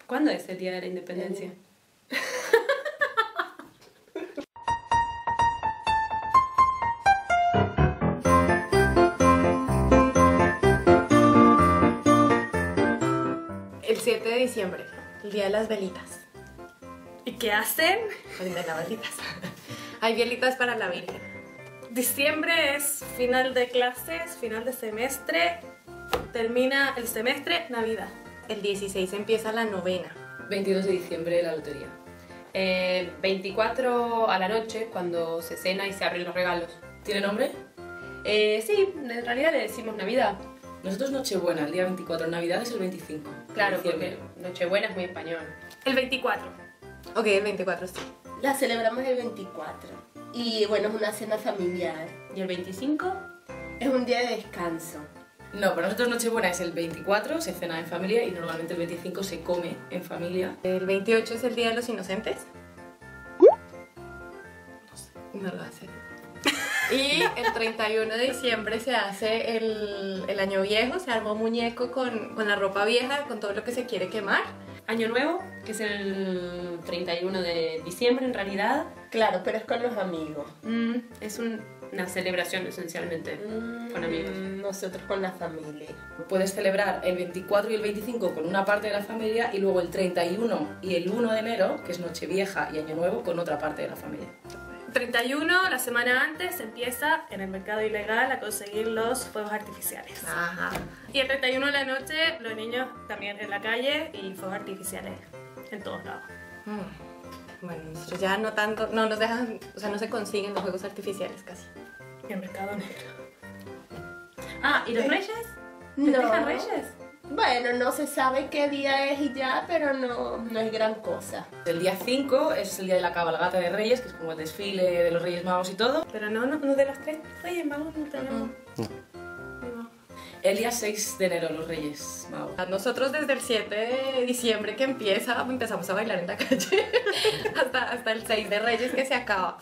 ¿Cuándo es el Día de la Independencia? El 7 de diciembre, el día de las velitas. ¿Y qué hacen? Prenden las velitas. Hay velitas para la Virgen. Diciembre es final de clases, final de semestre, termina el semestre, Navidad. El 16 empieza la novena. 22 de diciembre la lotería. 24 a la noche, cuando se cena y se abren los regalos. ¿Tiene nombre? Sí, en realidad le decimos Navidad. Nosotros Nochebuena, el día 24, Navidad es el 25. Claro, de porque diciembre. Nochebuena es muy español. El 24. Ok, el 24 sí. La celebramos el 24. Y bueno, es una cena familiar. ¿Y el 25? Es un día de descanso. No, para nosotros Nochebuena es el 24, se cena en familia y normalmente el 25 se come en familia. El 28 es el día de los inocentes. No lo hace. Y el 31 de diciembre se hace el año viejo, se arma un muñeco con la ropa vieja, con todo lo que se quiere quemar. Año Nuevo, que es el 31 de diciembre en realidad. Claro, pero es con los amigos. Es una celebración esencialmente con amigos. Nosotros con la familia. Puedes celebrar el 24 y el 25 con una parte de la familia y luego el 31 y el 1 de enero, que es Nochevieja y Año Nuevo, con otra parte de la familia. 31, la semana antes, empieza en el mercado ilegal a conseguir los fuegos artificiales. Ajá. Y el 31 de la noche, los niños también en la calle y fuegos artificiales en todos lados. Bueno, nosotros ya no tanto, no nos dejan, o sea, no se consiguen los juegos artificiales casi. Y el mercado negro. Ah, ¿y los reyes? No. ¿Festejan reyes? Bueno, no se sabe qué día es y ya, pero no es gran cosa. El día 5 es el día de la cabalgata de Reyes, que es como el desfile de los Reyes Magos y todo. Pero no de los 3 reyes magos no tenemos. No. El día 6 de enero los Reyes Magos. Nosotros desde el 7 de diciembre que empezamos a bailar en la calle hasta el 6 de Reyes que se acaba.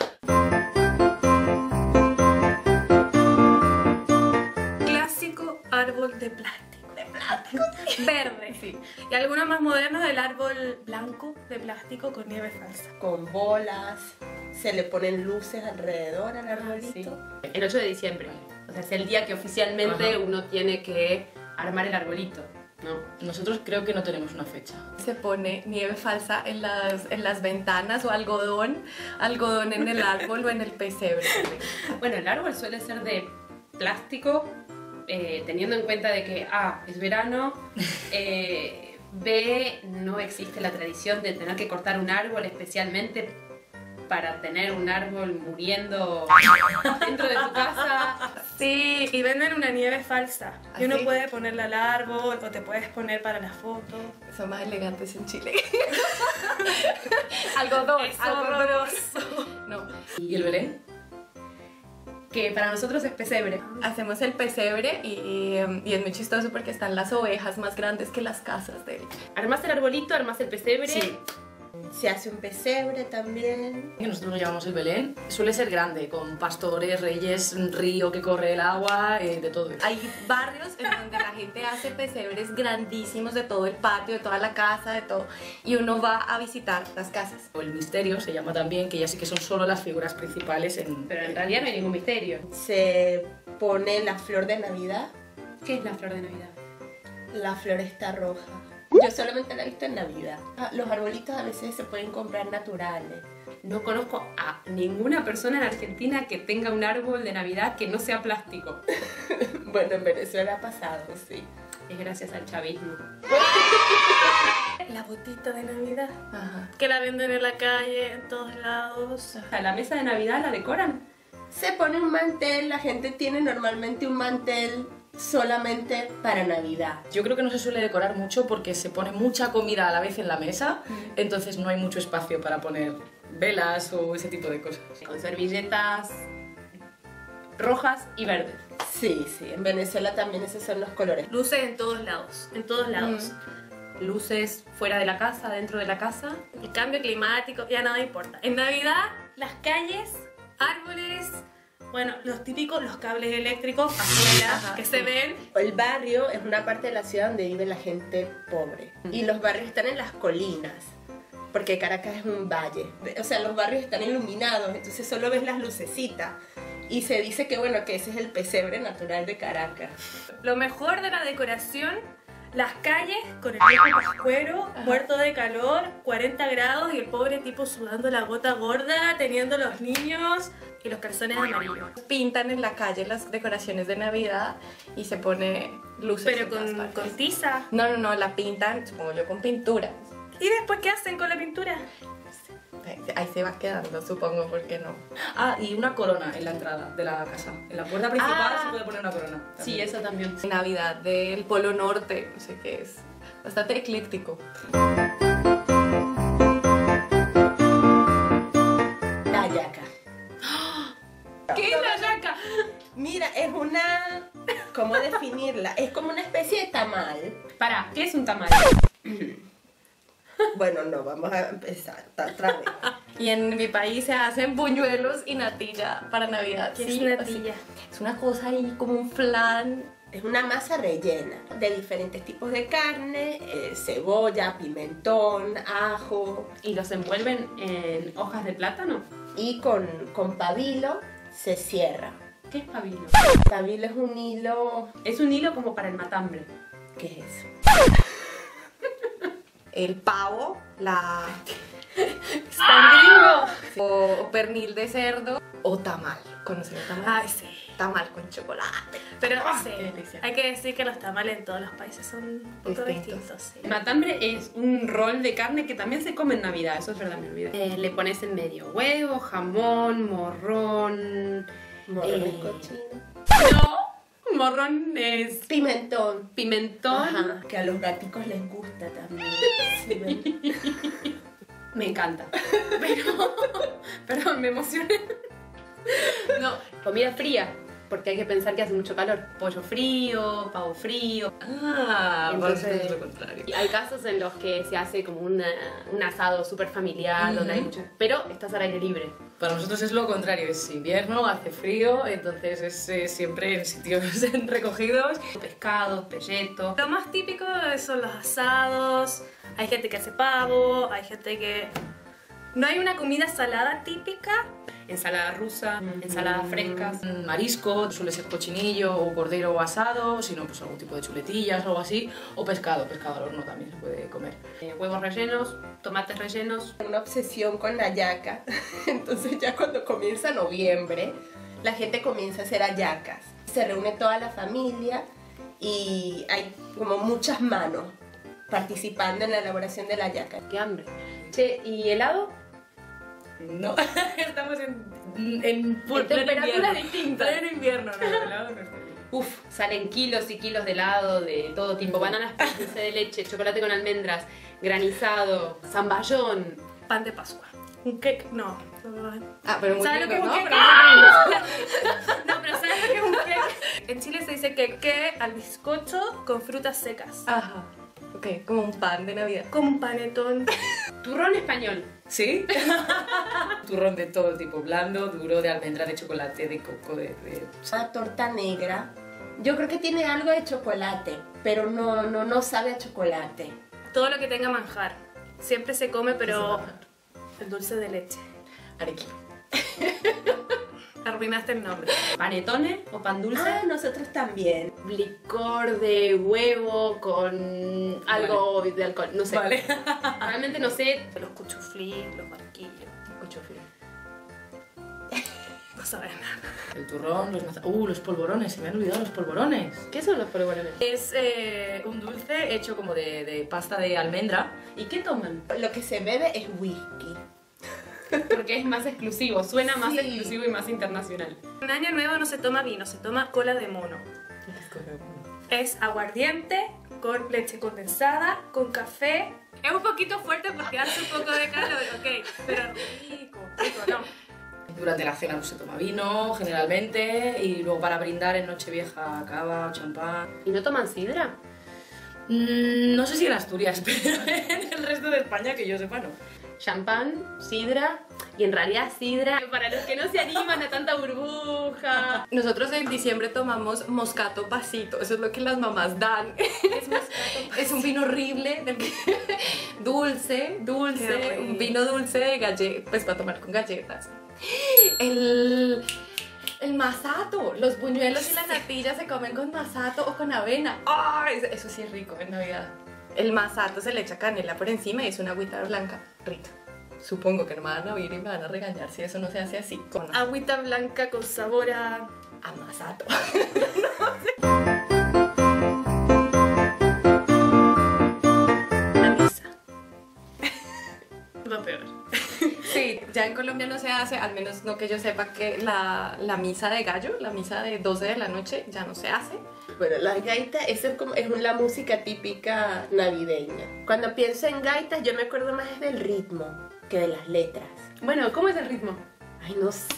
Clásico árbol de plástico. Verde, sí. Y algunos más modernos, el árbol blanco de plástico con nieve falsa. Con bolas, se le ponen luces alrededor al arbolito. El 8 de diciembre. O sea, es el día que oficialmente uno tiene que armar el arbolito, ¿no? Nosotros creo que no tenemos una fecha. Se pone nieve falsa en las ventanas o algodón en el árbol o en el pesebre. Bueno, el árbol suele ser de plástico, teniendo en cuenta de que A, es verano, B, no existe la tradición de tener que cortar un árbol especialmente para tener un árbol muriendo dentro de tu casa. Sí, y venden una nieve falsa. Y uno ¿Ah, sí? puede ponerla al árbol o te puedes poner para las fotos. Son más elegantes en Chile. Es algodón. horroroso. No. ¿Y el Belén? Que para nosotros es pesebre. Hacemos el pesebre y es muy chistoso porque están las ovejas más grandes que las casas de él. Armás el arbolito, armás el pesebre. Sí. Se hace un pesebre también. Y nosotros lo llamamos el Belén. Suele ser grande, con pastores, reyes, un río que corre el agua, de todo eso. Hay barrios en donde la gente hace pesebres grandísimos de todo el patio, de toda la casa, de todo. Y uno va a visitar las casas. O el misterio se llama también, que ya sí que son solo las figuras principales Pero en realidad no hay ningún misterio. Se pone la flor de Navidad. ¿Qué es la flor de Navidad? La flor está roja. Yo solamente la he visto en Navidad. Los arbolitos a veces se pueden comprar naturales. No conozco a ninguna persona en Argentina que tenga un árbol de Navidad que no sea plástico. Bueno, en Venezuela ha pasado, sí. Es gracias al chavismo. La botita de Navidad. Ajá. Que la venden en la calle, en todos lados. A la mesa de Navidad la decoran. Se pone un mantel, la gente tiene normalmente un mantel solamente para Navidad. Yo creo que no se suele decorar mucho porque se pone mucha comida a la vez en la mesa, entonces no hay mucho espacio para poner velas o ese tipo de cosas. Con servilletas rojas y verdes. Sí, sí, en Venezuela también esos son los colores. Luces en todos lados, en todos lados. Luces fuera de la casa, dentro de la casa. El cambio climático, ya nada importa. En Navidad, las calles, árboles, Bueno, los típicos, los cables eléctricos afuera, Ajá, que sí. se ven. El barrio es una parte de la ciudad donde vive la gente pobre. Y los barrios están en las colinas, porque Caracas es un valle. O sea, los barrios están iluminados, entonces solo ves las lucecitas. Y se dice que, bueno, que ese es el pesebre natural de Caracas. Lo mejor de la decoración, las calles con el viejo pascuero, muerto de calor, 40 grados y el pobre tipo sudando la gota gorda, teniendo los niños y los calzones amarillos. Pintan en la calle las decoraciones de Navidad y se pone luces. Pero en todas con partes. tiza. No, la pintan, supongo yo, con pintura. ¿Y después qué hacen con la pintura? Ahí se va quedando, supongo, porque no. Ah, y una corona en la entrada de la casa. En la puerta principal Ah. se puede poner una corona. Sí, eso también. Navidad del Polo Norte, no sé qué es. Bastante ecléctico. La hallaca. ¿Qué es la yaca? Mira, es una... ¿Cómo definirla? Es como una especie de tamal. Pará, ¿qué es un tamal? Bueno, no, vamos a empezar otra vez. Y en mi país se hacen buñuelos y natilla para Navidad. ¿Qué Sí, es natilla? así. Es una cosa ahí como un flan. Es una masa rellena de diferentes tipos de carne, cebolla, pimentón, ajo ¿Y los envuelven en hojas de plátano? y con pabilo se cierra. ¿Qué es pabilo? Pabilo es un hilo... Es un hilo como para el matambre. ¿Qué es eso? El pavo, la... ¡Está gringo! o pernil de cerdo o tamal. ¿Conocen el tamal? Ay, sí. Tamal con chocolate. Pero qué sí, delicia. hay que decir que los tamales en todos los países son un poco Distintos. distintos. Sí. El matambre es un rol de carne que también se come en Navidad, eso es verdad, me olvidé. Le pones en medio huevo, jamón, morrón... Morrones cochinos. No, morrón es Pimentón. pimentón. Ajá, que a los gaticos les gusta también. Sí, ¿ven? Me encanta. Pero me emocioné. No, comida fría, porque hay que pensar que hace mucho calor. Pollo frío, pavo frío. Ah, Entonces- entonces es lo contrario. Y hay casos en los que se hace como un asado súper familiar, donde hay mucho... Pero estás al aire libre. Para nosotros es lo contrario, es invierno, hace frío, entonces es siempre en sitios recogidos. Pescados, pelletos. Lo más típico son los asados. Hay gente que hace pavo, hay gente que... No hay una comida salada típica. Ensalada rusa, ensaladas frescas. Marisco, suele ser cochinillo o cordero asado, sino pues algún tipo de chuletillas o algo así, o pescado al horno también se puede comer. Huevos rellenos, tomates rellenos. Una obsesión con la hallaca. Entonces ya cuando comienza noviembre, la gente comienza a hacer hallacas. Se reúne toda la familia y hay como muchas manos participando en la elaboración de la hallaca. ¡Qué hambre! Che, ¿y helado? No, estamos en pleno temperaturas invierno. distintas. Pleno invierno, no, el helado no está bien. Uf, salen kilos y kilos de helado de todo tipo. Bananas con dulce de leche, chocolate con almendras, granizado, zamballón. Pan de Pascua. Un cake, no. Ah, pero muy ¿Sabes lo que es rico, un ¿no? cake? Pero- No, pero ¿sabes lo que es un cake? En Chile se dice queque al bizcocho con frutas secas. Ajá. Ok, como un pan de Navidad. Como un panetón. Turrón español. ¿Sí? Turrón de todo tipo, blando, duro, de almendra, de chocolate, de coco, de... Una torta negra. Yo creo que tiene algo de chocolate, pero no sabe a chocolate. Todo lo que tenga manjar. Siempre se come, pero el dulce de leche. Arequipa. Arruinaste el nombre. ¿Panetones o pan dulce? Ah, nosotros también. Licor de huevo con algo de alcohol, no sé. Vale. Realmente no sé. Los cuchuflís, los barquillos. Cuchuflí. No saben nada. El turrón, los polvorones, se me han olvidado los polvorones. ¿Qué son los polvorones? Es un dulce hecho como de pasta de almendra. ¿Y qué toman? Lo que se bebe es whisky. Porque es más exclusivo, suena más Sí. exclusivo y más internacional. En Año Nuevo no se toma vino, se toma cola de mono. Es aguardiente con leche condensada, con café. Es un poquito fuerte porque hace un poco de calor, ok, pero rico, ¿no? Durante la cena pues, se toma vino, generalmente, y luego para brindar en Nochevieja cava, champán. ¿Y no toman sidra? No sé si en Asturias, pero en el resto de España que yo sepa no. Champán, sidra Y en realidad sidra, para los que no se animan a tanta burbuja. Nosotros en diciembre tomamos moscato pasito, eso es lo que las mamás dan. Es un vino horrible, dulce, un vino dulce de galletas, pues para tomar con galletas. El masato, los buñuelos y las natillas se comen con masato o con avena. ¡Ay! Eso sí es rico en Navidad. El masato se le echa canela por encima y es una agüita blanca rica. Supongo que no me van a oír y me van a regañar si eso no se hace así. Con Agüita blanca con sabor a masato. la misa. Lo peor. Sí, ya en Colombia no se hace, al menos no que yo sepa, que la misa de gallo, la misa de 12 de la noche ya no se hace. Bueno, las gaitas, eso es como, es la música típica navideña. Cuando pienso en gaitas, yo me acuerdo más del ritmo que de las letras. Bueno, ¿cómo es el ritmo? Ay, no sé.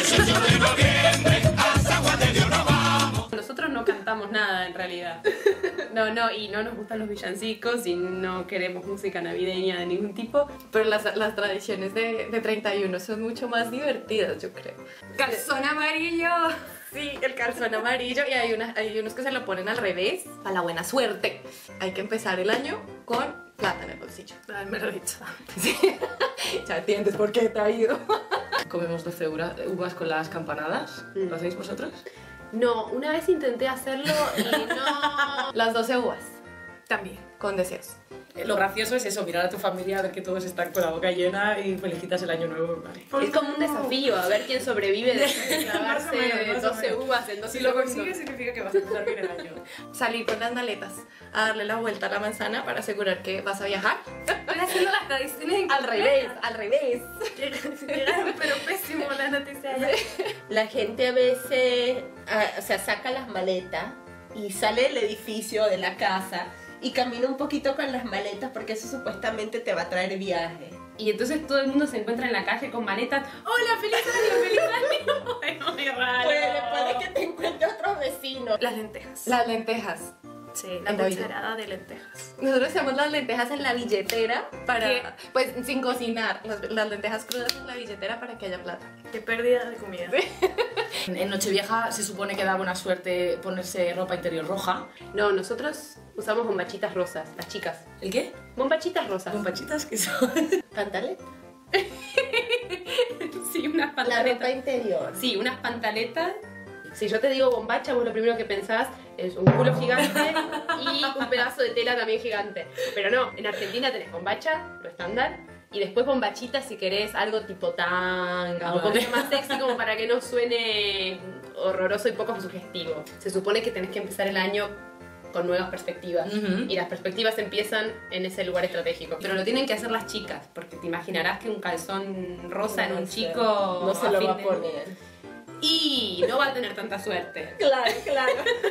Nosotros no cantamos nada en realidad. No, y no nos gustan los villancicos y no queremos música navideña de ningún tipo. Pero las tradiciones de 31 son mucho más divertidas, yo creo. ¡Calzón amarillo! Sí, el calzón amarillo y hay unos que se lo ponen al revés, para la buena suerte. Hay que empezar el año con plata en el bolsillo. Ay, me lo he dicho. Sí. Ya entiendes por qué he traído. Comemos 12 uvas con las campanadas. ¿Lo hacéis vosotros? No, una vez intenté hacerlo y no... Las 12 uvas, También. con deseos. Lo gracioso es eso, mirar a tu familia, ver que todos están con la boca llena y felicitas el año nuevo. Vale. Es como un desafío, a ver quién sobrevive después de clavarse Más o 12 menos. uvas en 12 Si lo segundos. consigues significa que vas a empezar bien el año. Salir con las maletas, a darle la vuelta a la manzana para asegurar que vas a viajar. Están haciendo las tradiciones Al revés. Llegaron pero pésimo las noticias allá. La gente a veces, o sea, saca las maletas y sale del edificio, de la casa, y camina un poquito con las maletas porque eso supuestamente te va a traer viaje. Y entonces todo el mundo se encuentra en la calle con maletas. ¡Hola, feliz año, feliz año! Bueno, muy raro. Puede que te encuentre otros vecinos. Las lentejas. Las lentejas. Sí, la En Navidad. cucharada de lentejas. Nosotros hacemos las lentejas en la billetera para, ¿Qué? pues sin cocinar, las lentejas crudas en la billetera para que haya plata. Qué pérdida de comida. En Nochevieja se supone que da buena suerte ponerse ropa interior roja. No, nosotros usamos bombachitas rosas, las chicas. ¿El qué? Bombachitas rosas. Bombachitas que son. Pantaleta. Sí, unas La pantaletas. ropa interior. Sí, unas pantaletas. Si yo te digo bombacha, vos lo primero que pensás es un culo gigante y un pedazo de tela también gigante. Pero no, en Argentina tenés bombacha, lo estándar, y después bombachita si querés algo tipo tanga, un poquito más sexy como para que no suene horroroso y poco sugestivo. Se supone que tenés que empezar el año con nuevas perspectivas. Y las perspectivas empiezan en ese lugar estratégico. Pero lo tienen que hacer las chicas, porque te imaginarás que un calzón rosa en un chico No se lo fin va a de- poner. Y no va a tener tanta suerte. Claro, claro.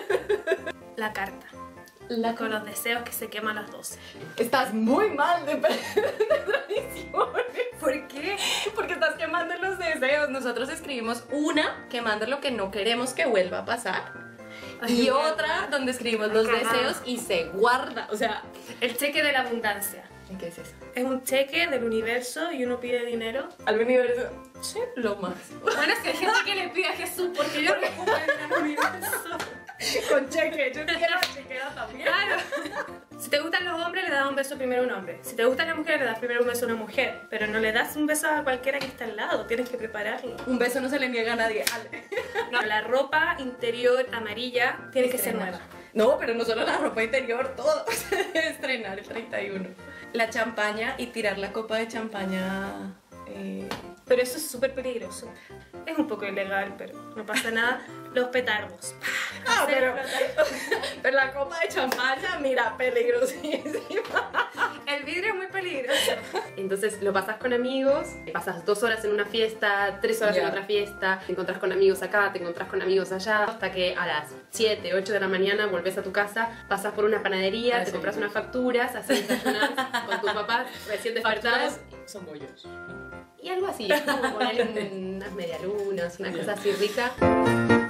La carta. Con los deseos que se queman a las 12. Estás muy mal de tradiciones. ¿Por qué? Porque estás quemando los deseos. Nosotros escribimos una quemando lo que no queremos que vuelva a pasar. Y otra donde escribimos los deseos y se guarda. O sea, El cheque de la abundancia. ¿qué es eso? Es un cheque del universo y uno pide dinero. Al universo. Sí, lo más. Bueno, es que hay gente que le pide a Jesús porque yo no ocupo el universo. Con cheque, yo quiero chequear también. Claro. Si te gustan los hombres, le das un beso primero a un hombre. Si te gustan las mujeres, le das primero un beso a una mujer. Pero no le das un beso a cualquiera que está al lado, tienes que prepararlo. Un beso no se le niega a nadie. Ale. No, la ropa interior amarilla tiene que ser nueva. No, pero no solo la ropa interior, todo se debe estrenar el 31. La champaña y tirar la copa de champaña. Pero eso es súper peligroso. Es un poco ilegal, pero no pasa nada. Los petardos. Ah, Hacer pero, explotar. pero la copa de champaña, mira, peligrosísima. El vidrio es muy peligroso. Entonces lo pasas con amigos, pasas 2 horas en una fiesta, 3 horas en Ya. otra fiesta, te encontrás con amigos acá, te encontrás con amigos allá, hasta que a las 7, 8 de la mañana volvés a tu casa, pasas por una panadería, te sí. compras unas facturas, haces desayunar con tus papás recién despertados. Son bollos. Y algo así, como ponerle unas medialunas, una cosa así rica.